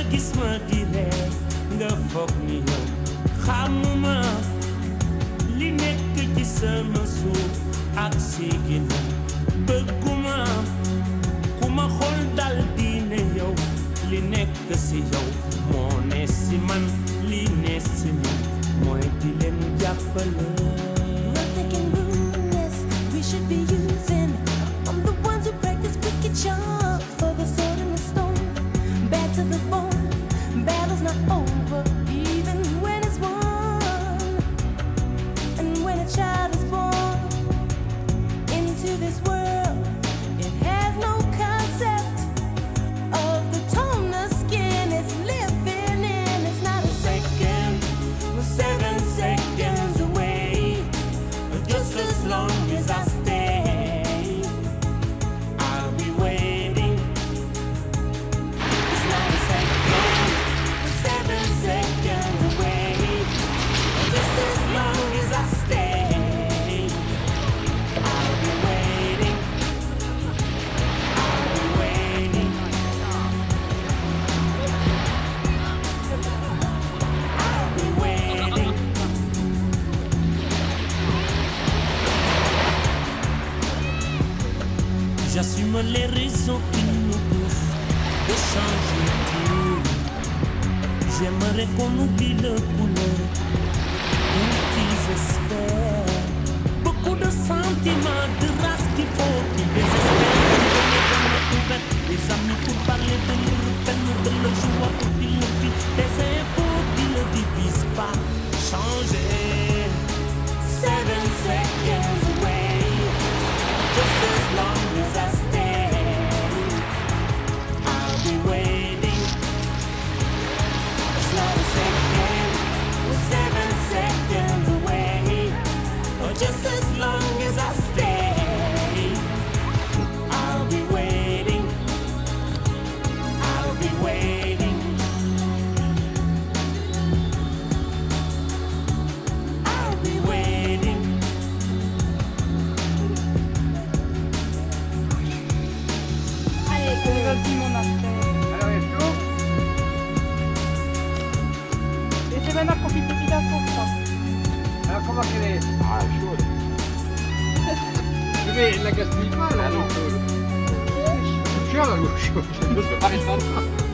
gis ma di ree nga foog ni yow xamuma li nekk ci sama suuf ak si ginnaaw bëgguma ku ma xool dal di ne yow li nekk si yow moo ne si man li ne si man mooy di leen jàppale. J'assume les raisons qui nous poussent de changer tout. J'aimerais qu'on oublie le couleur qu'ils espèrent. Beaucoup de sentiments, de race qu'il faut qu'ils désespèrent. Les amis pour parler de leur peine, de leur joie pour qu'ils le vivent. Des infos qui ne divisent pas. Changer. 7 seconds away. Just as long as I stay, I'll be waiting. It's not a second, we're 7 seconds away. Or just as long as I stay, I'll be waiting. I'll be waiting. I'll be waiting. Vas-y mon affaire. Alors, est-ce que Et c'est maintenant qu'on profite de bien pour ça. alors, comment qu'elle est? Ah, chaude. Mais la gaspille pas, là, non. C'est cher, la l'eau chaude. Je ne peux pas répondre.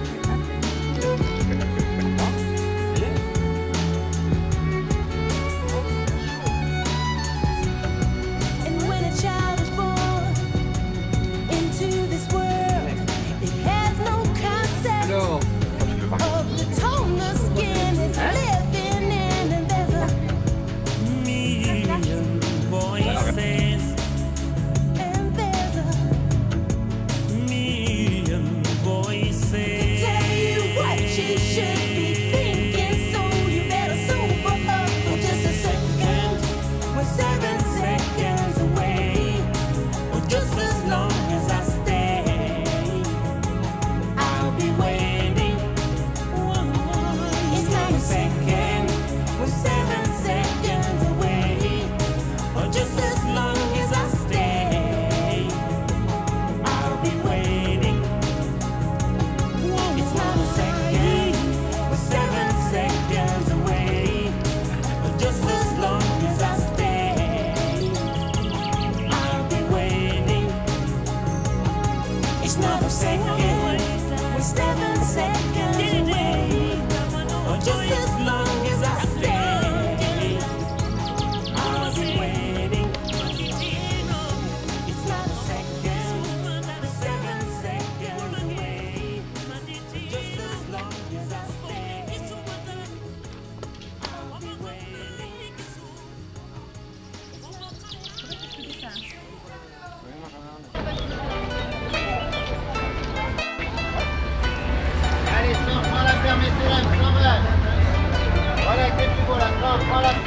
Allez, sors, prends la ferme et c'est là, 120. Voilà, que tu vois là, prends la.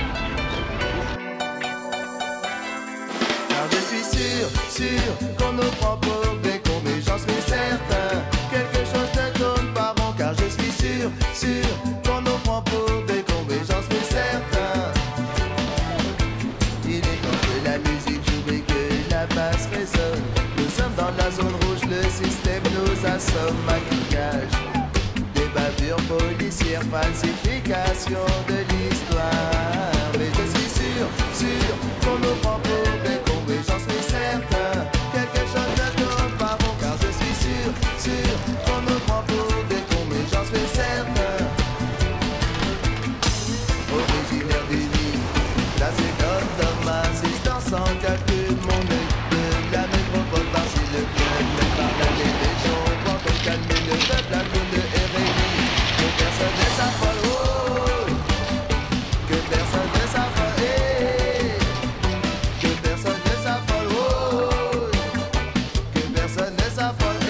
Car je suis sûr qu'on nous prend pour des cons, mais j'en suis certain. Quelque chose ne tourne pas rond, car je suis sûr qu'on nous prend pour des cons, mais j'en suis certain. Il est temps que la musique joue et que la basse résonne. Nous sommes dans la zone rouge, le système nous assomme, maquillage, des baves. aventure policière, falsification de l'histoire. Mais je suis sûr qu'on nous prend pour des cons, et j'en suis certain. Quelque chose ne tourne pas bon, car je suis sûr qu'on nous prend pour des cons, mais j'en suis certain. Originaire du Nil, placé comme Thomas, assistant sans calcul, mon œil de la métropole, par-ci le club, mais par la télévision, quand on calme le peuple, à coup de RRI, que personne ne s'affole, oh, que personne ne s'affole, que personne ne s'affole, oh, que personne ne s'affole,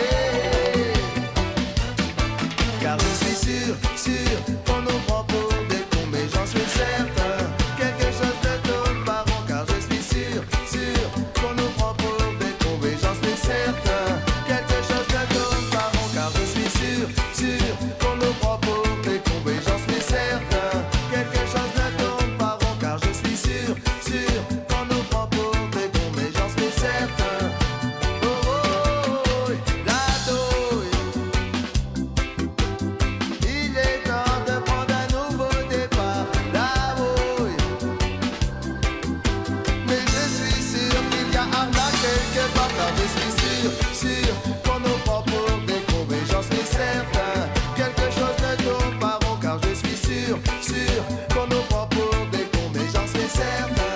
car je suis sûr qu'on nous prend pour des cons, mais j'en suis certain. Quelque chose ne tourne pas rond, car je suis sûr qu'on nous prend pour des cons, mais j'en suis certain. Quelque chose ne tourne pas rond, car je suis sûr qu'on nous prend pour des cons, mais j'en suis certain. Quelque chose ne tourne pas rond, car je suis sûr qu'on nous prend pour des cons, mais j'en suis certain. Oh, oh, oh, la douille. Il est temps de prendre un nouveau départ, la brouille. Mais je suis sûr qu'il y a arnaque quelque part, car je suis sûr qu'on nous prend pour des cons, mais j'en suis certain. Quelque chose ne tourne pas rond, car je suis sûr qu'on nous prend pour des cons, mais j'en suis certain.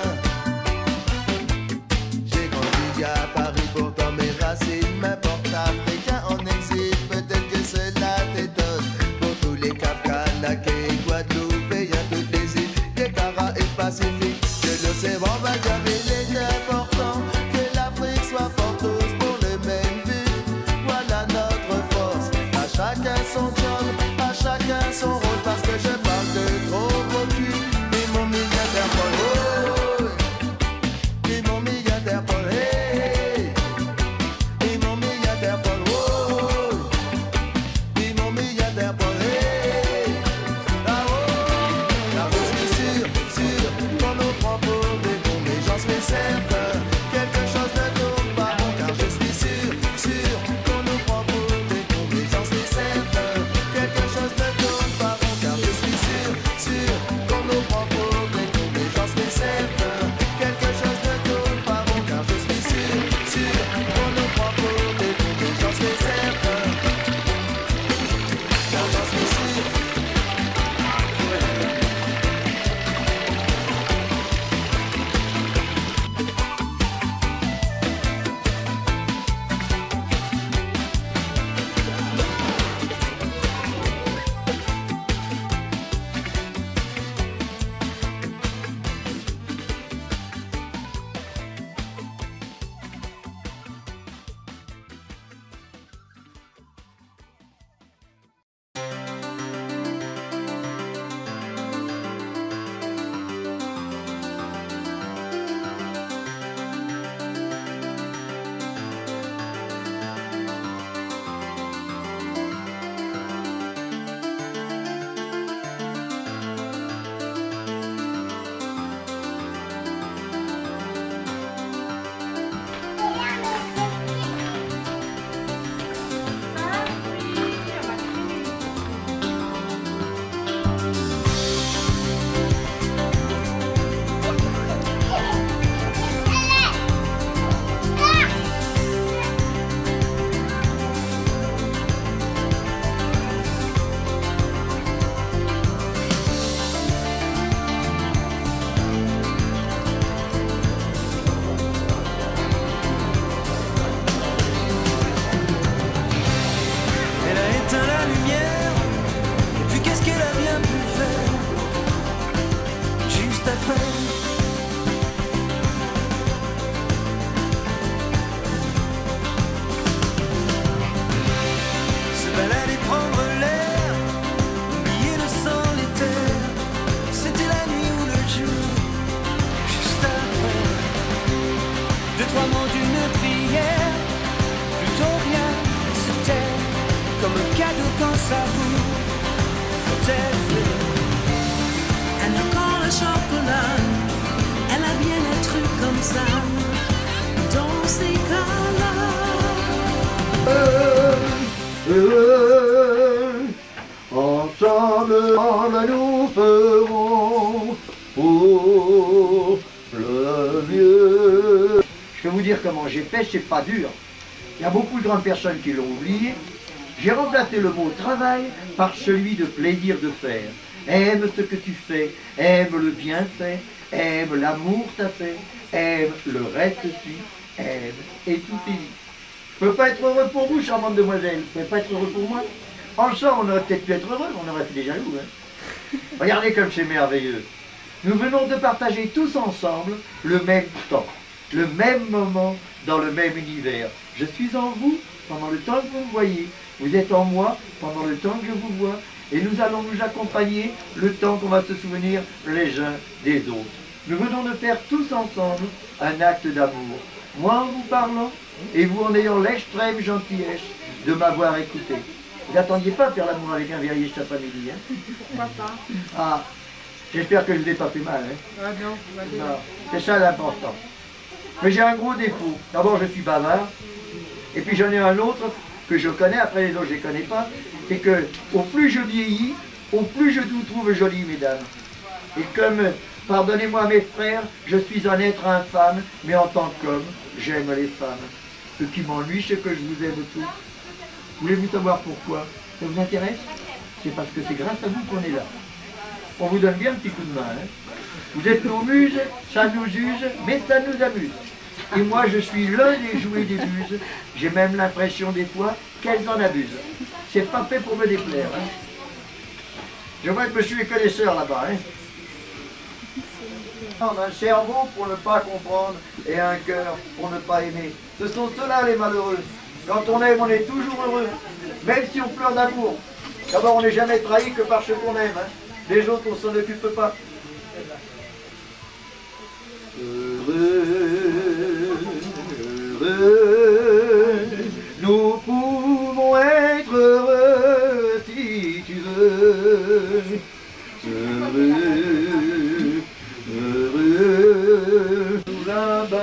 J'ai grandi à Paris, pourtant mes racines m'importent. Africain en exil, peut-être que cela t'étonne. Pour tous les Cap Canaquais, Guadeloupéens, toutes les îles, des Cara et Pacifique, que l'océan va dire, il est important que l'Afrique soit forte, tous pour le même but. Voilà notre force. À chacun son job, à chacun son rôle, parce que je parle de gros cul. Ils m'ont mis Interpol, oh, ils m'ont mis Interpol, hey. Ils m'ont mis Interpol, oh, ils m'ont mis Interpol, hey. Ah oh, car je suis sûr qu'on nous prend pour des cons, mais j'en suis certain. Quelque chose ne tourne pas rond, car je suis sûr qu'on nous prend pour des cons, mais j'en suis certain. Quelque chose ne tourne pas rond, car je suis sûr qu'on nous prend pour des cons, mais j'en suis certain. Quelque chose ne tourne pas rond, car je suis sûr qu'on nous prend pour des cons, mais j'en suis certain. Car j'en suis sûr. quand ça vous fait. Elle a encore le chocolat, elle a bien un truc comme ça, dans ces cas-là. En ensemble nous ferons pour le mieux. Je peux vous dire comment j'ai fait, c'est pas dur. Il y a beaucoup de grandes personnes qui l'ont oublié. J'ai remplacé le mot travail par celui de plaisir de faire. Aime ce que tu fais, aime le bienfait, aime l'amour t'a fait, aime le reste suit, aime et tout est dit. Je ne peux pas être heureux pour vous, charmante demoiselle. Vous ne pouvez pas être heureux pour moi. Ensemble, on aurait peut-être pu être heureux, on aurait fait des jaloux. Hein. Regardez comme c'est merveilleux. Nous venons de partager tous ensemble le même temps, le même moment dans le même univers. Je suis en vous pendant le temps que vous me voyez. Vous êtes en moi pendant le temps que je vous vois. Et nous allons nous accompagner le temps qu'on va se souvenir les uns des autres. Nous venons de faire tous ensemble un acte d'amour. Moi en vous parlant et vous en ayant l'extrême gentillesse de m'avoir écouté. Vous n'attendiez pas à faire l'amour avec un verrier cet après-midi, hein? Pourquoi pas? Ah, j'espère que je ne vous ai pas fait mal, hein? Ah non, Non, c'est ça l'important. Mais j'ai un gros défaut. D'abord, je suis bavard. Et puis j'en ai un autre que je connais, après les autres je ne les connais pas. C'est que au plus je vieillis, au plus je vous trouve jolie, mesdames. Et comme, pardonnez-moi mes frères, je suis un être infâme, mais en tant qu'homme, j'aime les femmes. Ce qui m'ennuie, c'est que je vous aime tous. Voulez-vous savoir pourquoi? Ça vous intéresse? C'est parce que c'est grâce à vous qu'on est là. On vous donne bien un petit coup de main. Hein? Vous êtes nos muses, ça nous use, mais ça nous amuse. Et moi, je suis l'un des jouets des muses. J'ai même l'impression des fois qu'elles en abusent. C'est pas fait pour me déplaire. Hein? Je vois que monsieur est connaisseur là-bas. Hein? On a un cerveau pour ne pas comprendre et un cœur pour ne pas aimer. Ce sont ceux-là les malheureux. Quand on aime, on est toujours heureux, même si on pleure d'amour. D'abord, on n'est jamais trahi que par ce qu'on aime. Hein. Les autres, on s'en occupe pas. Heureux, heureux, nous pouvons être heureux si tu veux. Heureux, heureux, nous là-bas,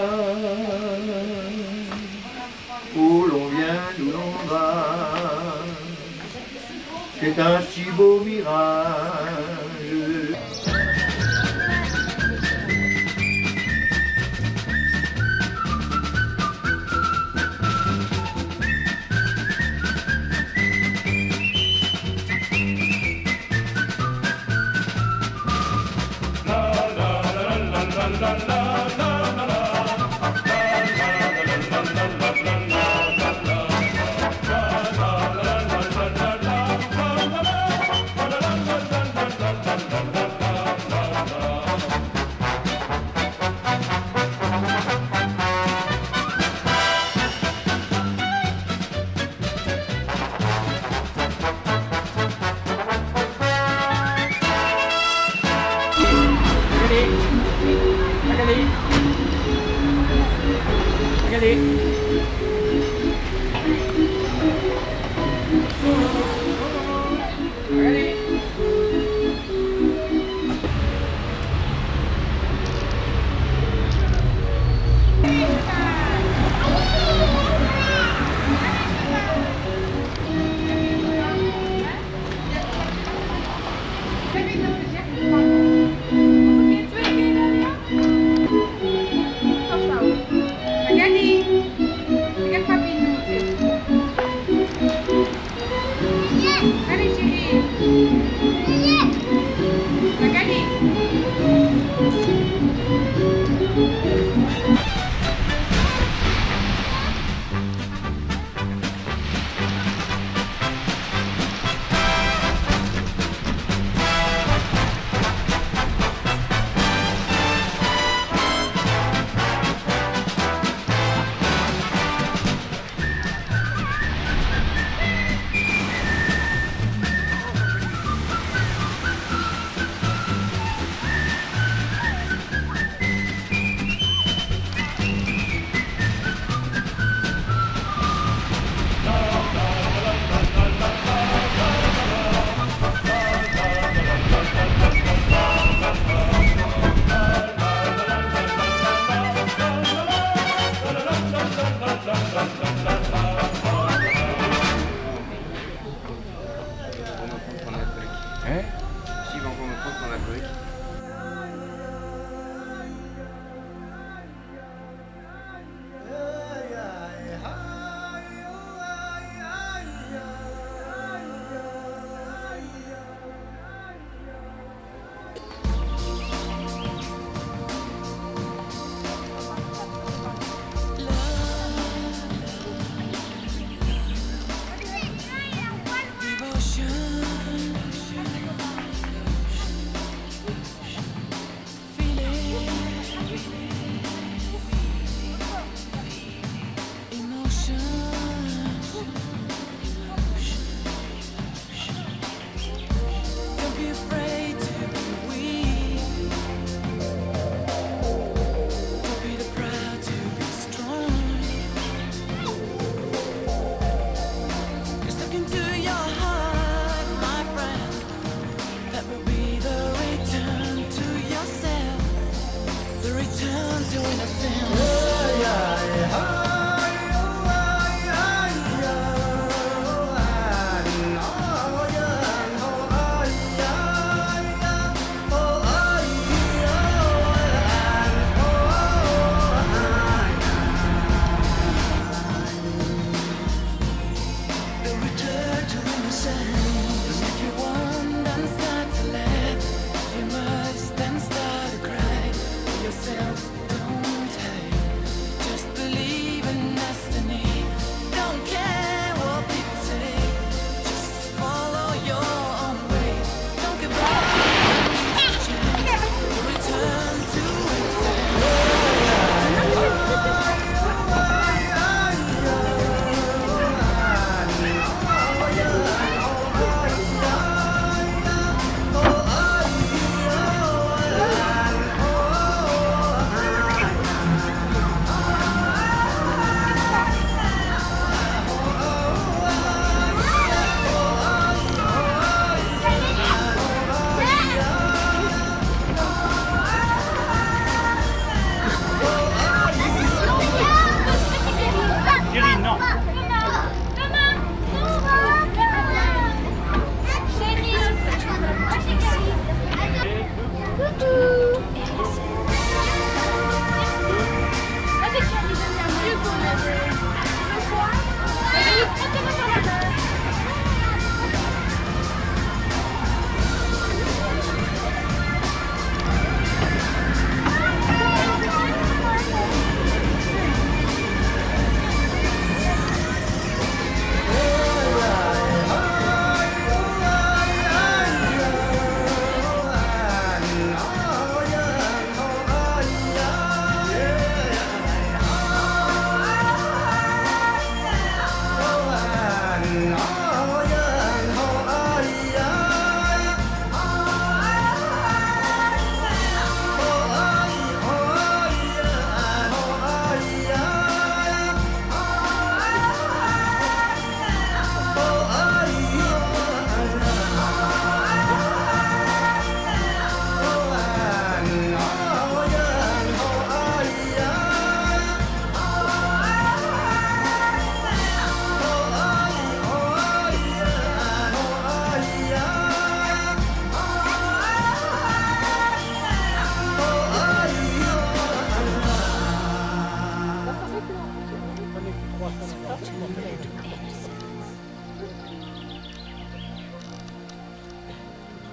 où l'on vient, d'où l'on va. C'est un si beau mirage.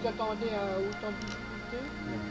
t'attendais à autant de difficultés?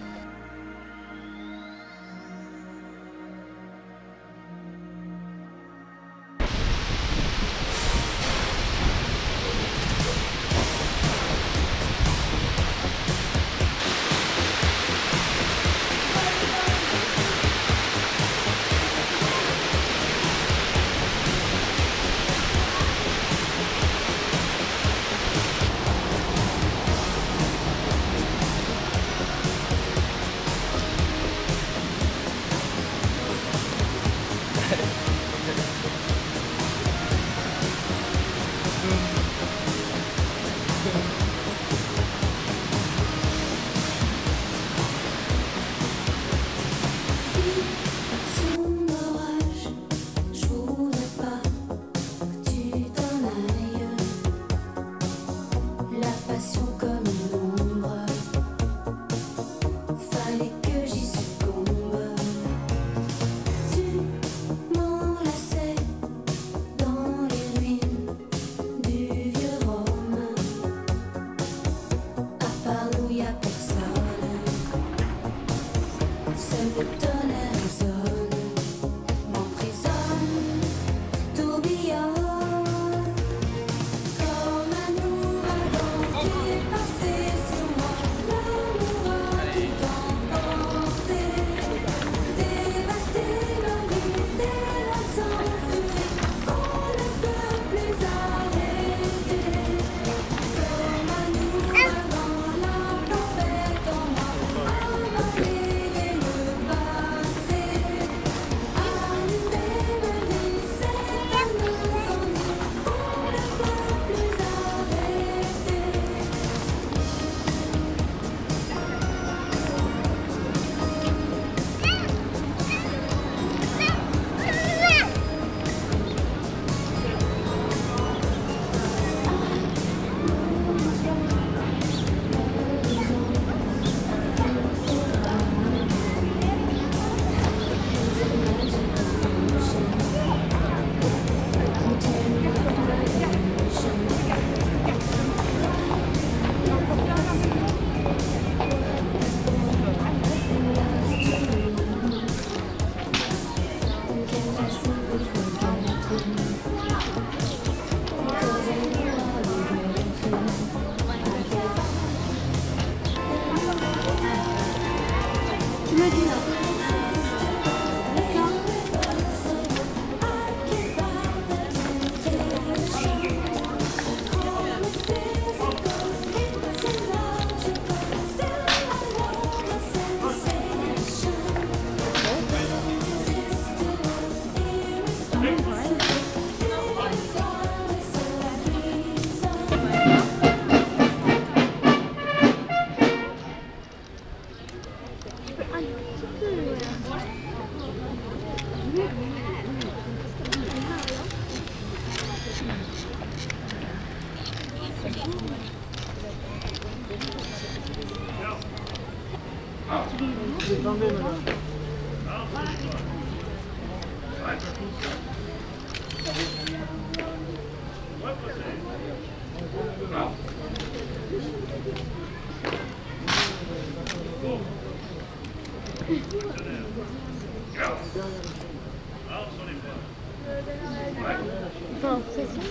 Non, c'est ça.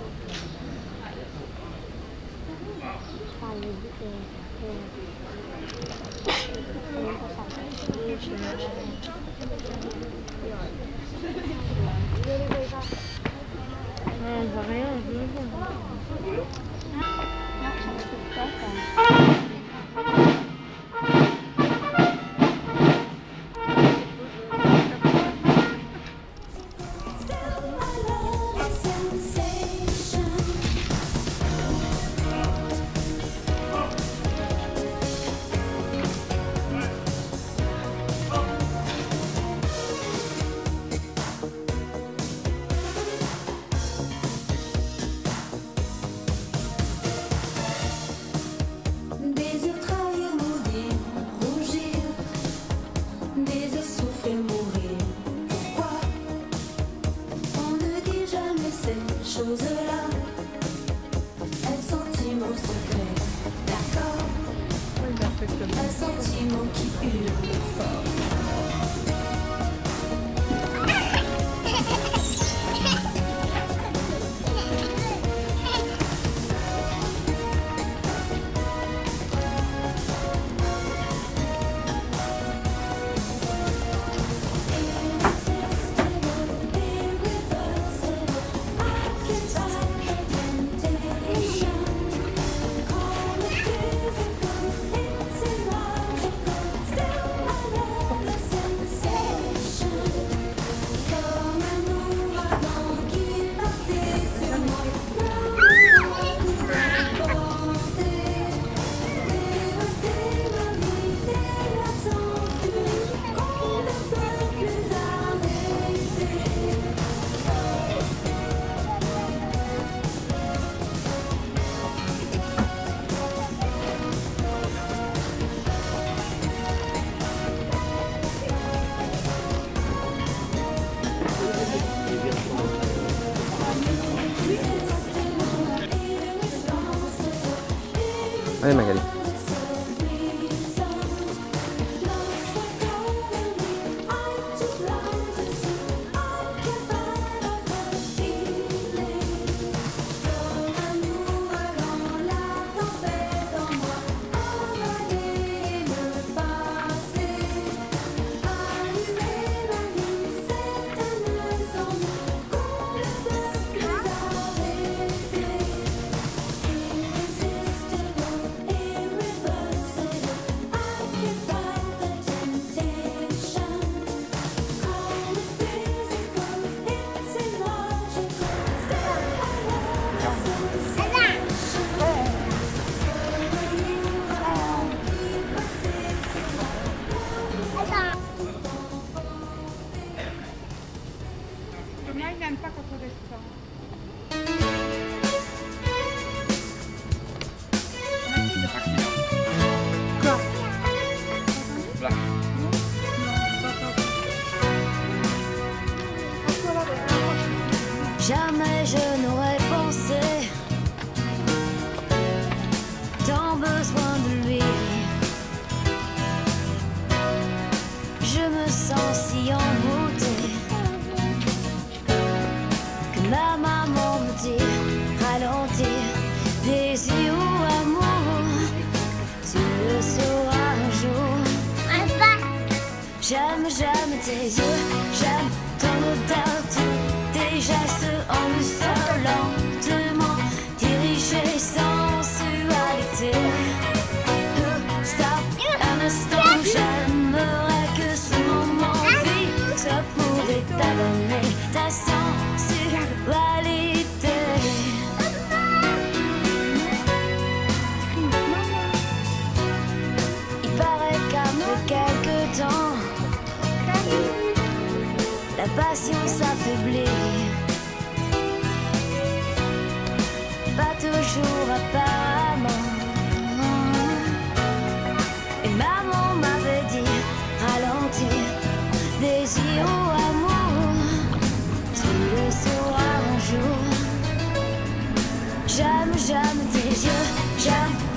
On voit rien, je veux voir. Allez Magali. Thomas, il n'aime pas quand on descend. Quoi? Là. Jamais je n'aurais pensé tant besoin de lui. Je me sens si envoûtée que ma maman me dit ralentir, désir ou amour, tu le sauras un jour. J'aime tes yeux, j'aime ton odeur, tous tes gestes en douceur, lentement dirigés, sensualité. Stop un instant, j'aimerais que ce moment fixe pour étalonner ta sensualité. Il paraît qu'après quelque temps, la passion s'affaiblit, pas toujours apparemment. Et maman m'avait dit ralentir, désir ou amour, tu le sauras un jour. J'aime tes yeux, j'aime